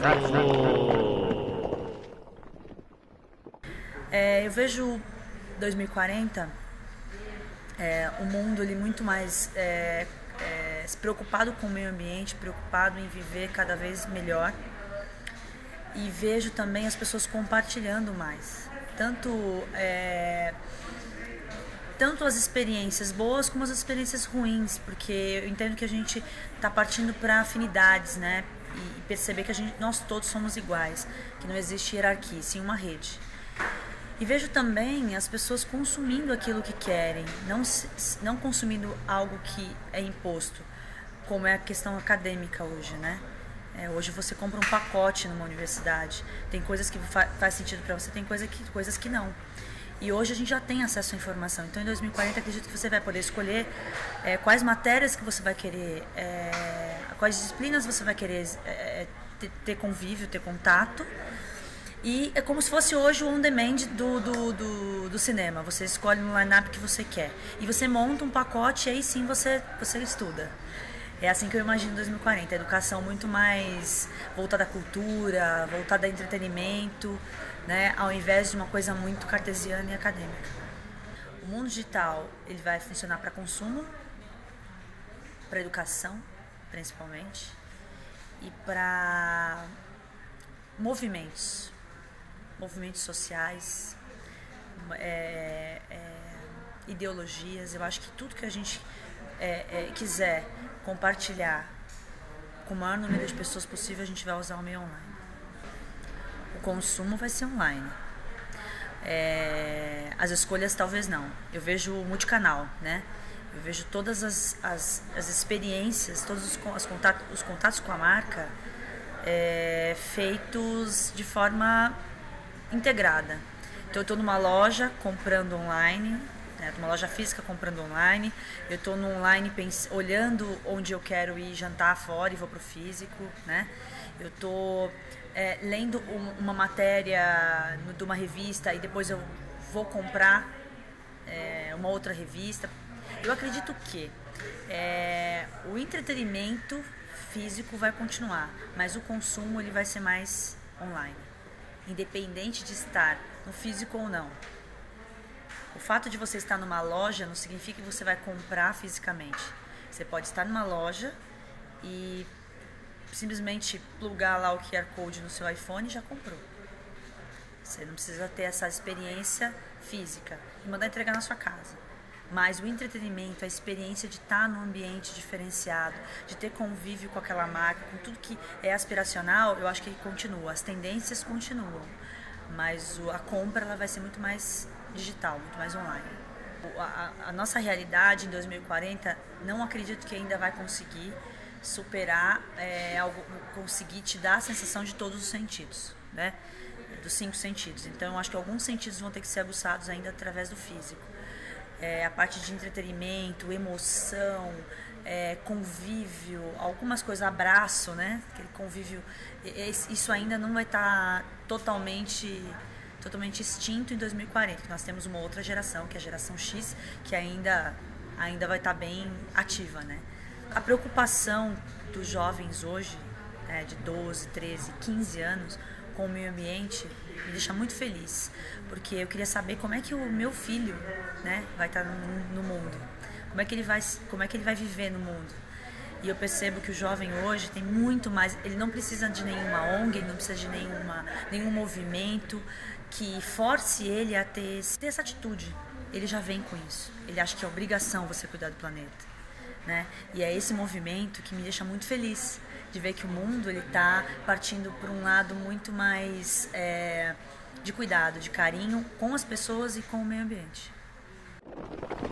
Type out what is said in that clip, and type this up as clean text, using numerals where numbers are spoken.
Eu vejo 2040 o mundo ele muito mais se preocupado com o meio ambiente, preocupado em viver cada vez melhor, e vejo também as pessoas compartilhando mais, tanto as experiências boas como as experiências ruins, porque eu entendo que a gente está partindo para afinidades, né? E perceber que nós todos somos iguais, que não existe hierarquia, sim uma rede. E vejo também as pessoas consumindo aquilo que querem, não consumindo algo que é imposto, como é a questão acadêmica hoje, né? Hoje você compra um pacote numa universidade, tem coisas que faz sentido para você, tem coisas que não. E hoje a gente já tem acesso à informação, então em 2040 acredito que você vai poder escolher quais matérias que você vai querer, quais disciplinas você vai querer ter convívio, ter contato. E é como se fosse hoje o on-demand do cinema. Você escolhe no line-up que você quer. E você monta um pacote e aí sim você estuda. É assim que eu imagino 2040. A educação muito mais voltada à cultura, voltada ao entretenimento, né? Ao invés de uma coisa muito cartesiana e acadêmica. O mundo digital ele vai funcionar para consumo, para educação, principalmente, e para movimentos sociais, ideologias. Eu acho que tudo que a gente quiser compartilhar com o maior número de pessoas possível, a gente vai usar o meio online. O consumo vai ser online. As escolhas talvez não. Eu vejo multicanal, né? Eu vejo todas as experiências, todos os contatos com a marca feitos de forma integrada. Então eu estou numa loja comprando online, né, numa loja física comprando online, eu estou no online olhando onde eu quero ir jantar fora e vou para o físico, né? Eu estou lendo uma matéria de uma revista e depois eu vou comprar uma outra revista. Eu acredito que o entretenimento físico vai continuar, mas o consumo ele vai ser mais online, independente de estar no físico ou não. O fato de você estar numa loja não significa que você vai comprar fisicamente. Você pode estar numa loja e simplesmente plugar lá o QR Code no seu iPhone e já comprou. Você não precisa ter essa experiência física e mandar entregar na sua casa. Mas o entretenimento, a experiência de estar num ambiente diferenciado, de ter convívio com aquela marca, com tudo que é aspiracional, eu acho que continua. As tendências continuam, mas a compra ela vai ser muito mais digital, muito mais online. A nossa realidade em 2040, não acredito que ainda vai conseguir superar, conseguir te dar a sensação de todos os sentidos, né? Dos 5 sentidos. Então, eu acho que alguns sentidos vão ter que ser aguçados ainda através do físico. A parte de entretenimento, emoção, convívio, algumas coisas, abraço, né? Aquele convívio, isso ainda não vai estar totalmente extinto em 2040. Nós temos uma outra geração, que é a geração X, que ainda vai estar bem ativa, né? A preocupação dos jovens hoje, de 12, 13, 15 anos, com o meio ambiente, me deixa muito feliz, porque eu queria saber como é que o meu filho, né, vai estar no mundo, como é que ele vai viver no mundo. E eu percebo que o jovem hoje tem muito mais, ele não precisa de nenhuma ONG, ele não precisa de nenhum movimento que force ele a ter essa atitude. Ele já vem com isso, ele acha que é obrigação você cuidar do planeta, né? E é esse movimento que me deixa muito feliz de ver que o mundo ele está partindo por um lado muito mais de cuidado, de carinho com as pessoas e com o meio ambiente.